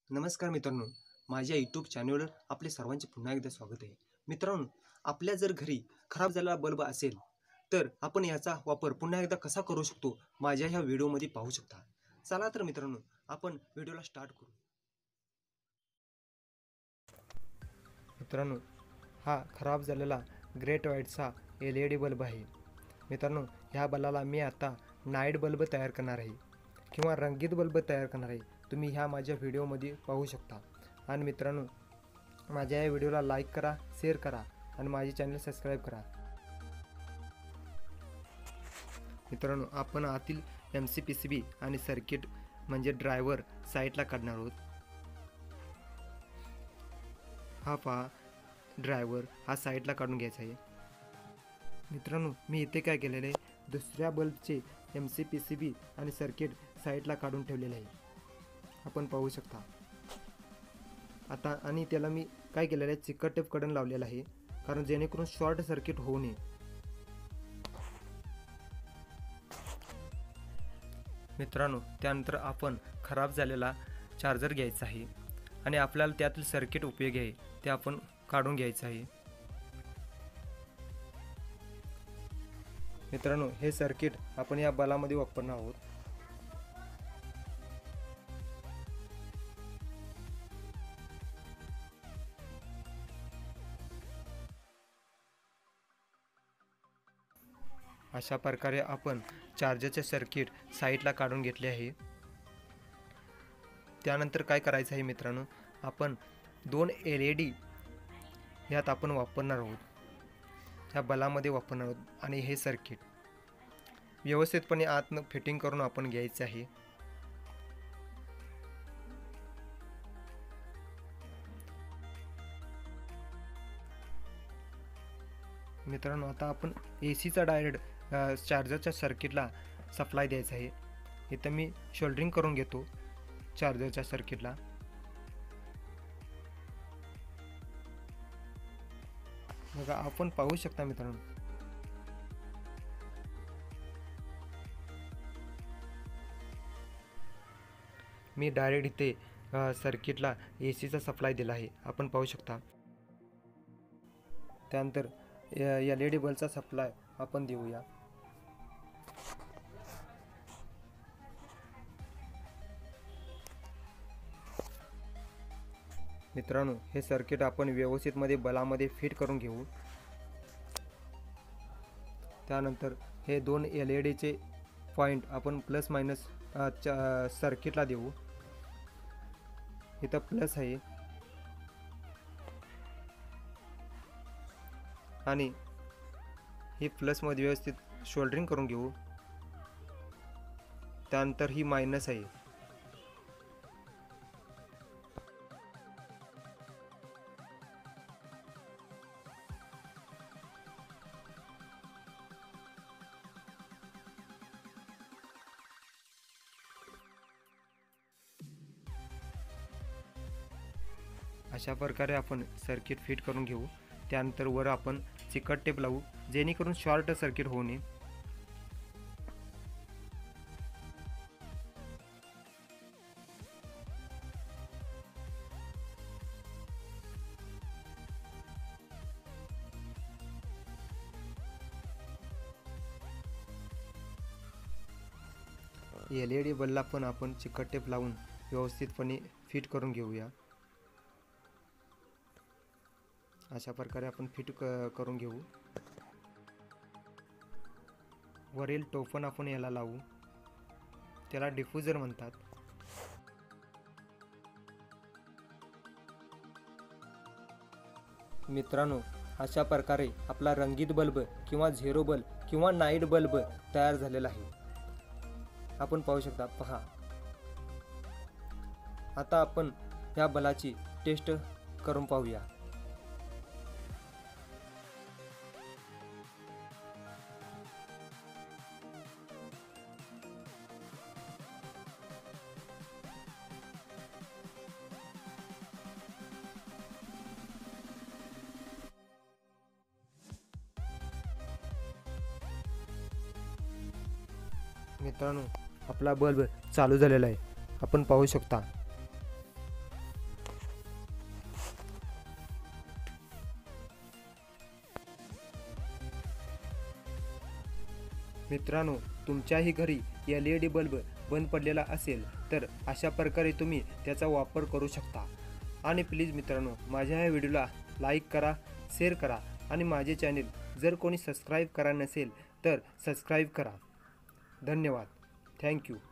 नमस्कार मित्रांनो, माझ्या यूट्यूब चॅनलवर आपले सर्वांचे पुन्हा एकदा स्वागत आहे. मित्रांनो, आपल्या जर घरी खराब झालेला बल्ब असेल तर आपण याचा वापर पुन्हा एकदा कसा करू शकतो माझ्या ह्या व्हिडिओमध्ये पाहू शकता. चला तर मित्रांनो, आपण व्हिडिओला स्टार्ट करू. मित्रांनो, हा खराब झालेला ग्रेट व्हाईटचा LED बल्ब आहे. मित्रांनो, ह्या बल्बाला मी आता नाईट बल्ब तयार करणार आहे किंवा रंगीत बल्ब तयार करणार आहे. तुम्ही ह्या माझ्या व्हिडिओमध्ये पाहू शकता. आणि मित्रांनो, माझ्या या व्हिडिओला लाईक करा, शेअर करा आणि माझे चॅनल सबस्क्राईब करा. मित्रांनो, आपण आतील MCPCB आणि सर्किट म्हणजे ड्रायव्हर साईडला काढणार आहोत. हा पहा, ड्रायव्हर हा साईडला काढून घ्यायचा आहे. मित्रांनो, मी इथे काय केलेलं आहे, दुसऱ्या बल्बचे MCPCB आणि सर्किट साईडला काढून ठेवलेले आहे. आपण पाहू शकता. आता आणि त्याला मी काय केलेलं आहे, चिकट टेप कडून लावलेला आहे, कारण जेणेकरून शॉर्ट सर्किट होऊ नये. मित्रांनो, त्यानंतर आपण खराब झालेला चार्जर घ्यायचा आहे आणि आपल्याला त्यातील सर्किट उपयोगी आहे ते आपण काढून घ्यायचं आहे. मित्रांनो, हे सर्किट आपण या बल्बामध्ये वापरणार आहोत. अशा प्रकारे आपण चार्जरचे सर्किट साईडला काढून घेतले आहे. त्यानंतर काय करायचं आहे मित्रांनो, आपण 2 LED यात आपण वापरणार आहोत, ह्या बल्बामध्ये वापरणार आहोत. आणि हे सर्किट व्यवस्थितपणे आतनं फिटिंग करून आपण घ्यायचे आहे. मित्रांनो, आता आपण ACचा डायरेक्ट चार्जरच्या सर्किटला सप्लाय द्यायचा आहे. इथं मी शोल्डरिंग करून घेतो चार्जरच्या सर्किटला. बघा, आपण पाहू शकता मित्रांनो, मी डायरेक्ट इथे सर्किटला ACचा सप्लाय दिला आहे. आपण पाहू शकता. त्यानंतर LED बल्बचा सप्लाय आपण देऊया. मित्रांनो, हे सर्किट आपण व्यवस्थित मध्ये बल्बामध्ये फिट करून घेऊ. त्यानंतर हे 2 LEDचे पॉइंट आपण प्लस मायनस सर्किटला देऊ. इथं प्लस आहे आणि ही प्लसमध्ये व्यवस्थित शोल्डरिंग करून घेऊ. त्यानंतर ही मायनस आहे. अशा प्रकारे आपण सर्किट फिट करून घेऊ. त्यानंतर वर आपण चिकट टेप लावू, जेणेकरून शॉर्ट सर्किट होऊ नये. LED बल्बला पण आपण चिकट टेप लावून व्यवस्थितपणे फिट करून घेऊया. अशा प्रकारे आपण फिट करून घेऊ. वरील टोपण आपण याला लावू, त्याला डिफ्यूजर म्हणतात. मित्रांनो, अशा प्रकारे आपला रंगीत बल्ब किंवा झिरो बल्ब किंवा नाईट बल्ब तयार झालेला आहे. आपण पाहू शकता. पहा, आता आपण या बल्बाची टेस्ट करून पाहूया. मित्रांनो, आपला बल्ब चालू झालेला आहे. आपण पाहू शकता. मित्रांनो, तुमच्याही घरी LED बल्ब बंद पडलेला असेल तर अशा प्रकारे तुम्ही त्याचा वापर करू शकता. आणि प्लीज मित्रांनो, माझ्या ह्या व्हिडिओला लाईक करा, शेअर करा आणि माझे चॅनल जर कोणी सबस्क्राईब करा नसेल तर सबस्क्राईब करा. धन्यवाद. थँक्यू.